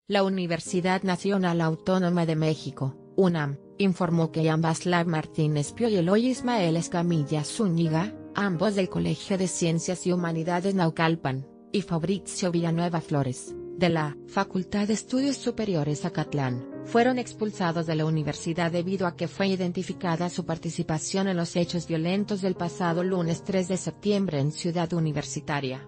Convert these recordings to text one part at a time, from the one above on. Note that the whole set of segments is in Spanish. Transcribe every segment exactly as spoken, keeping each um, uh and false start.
La Universidad Nacional Autónoma de México, UNAM, informó que Jan Václav Martínez Pio y Eloy Ismael Escamilla Zúñiga, ambos del Colegio de Ciencias y Humanidades Naucalpan, y Fabricio Villanueva Flores, de la Facultad de Estudios Superiores Acatlán, fueron expulsados de la universidad debido a que fue identificada su participación en los hechos violentos del pasado lunes tres de septiembre en Ciudad Universitaria.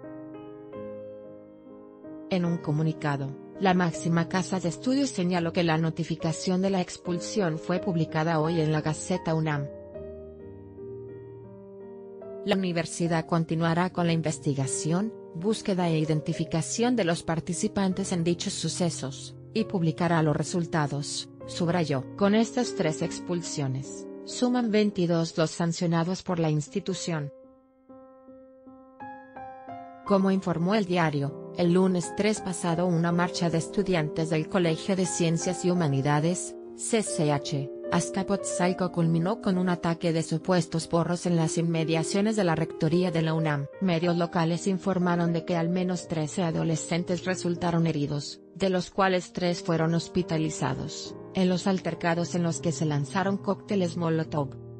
En un comunicado, la máxima casa de estudios señaló que la notificación de la expulsión fue publicada hoy en la Gaceta UNAM. La universidad continuará con la investigación, búsqueda e identificación de los participantes en dichos sucesos, y publicará los resultados, subrayó. Con estas tres expulsiones, suman veintidós los sancionados por la institución. Como informó el diario, el lunes tres pasado una marcha de estudiantes del Colegio de Ciencias y Humanidades, C C H, Azcapotzalco culminó con un ataque de supuestos porros en las inmediaciones de la rectoría de la UNAM. Medios locales informaron de que al menos trece adolescentes resultaron heridos, de los cuales tres fueron hospitalizados, en los altercados en los que se lanzaron cócteles Molotov.